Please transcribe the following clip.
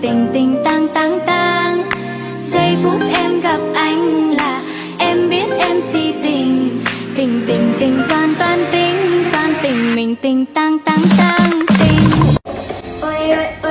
tình tình tang tang tang. Giây phút em gặp anh là em biết em si tình. Tình tình tình toan toan tình mình tình tang tang tang tình. Ôi ôi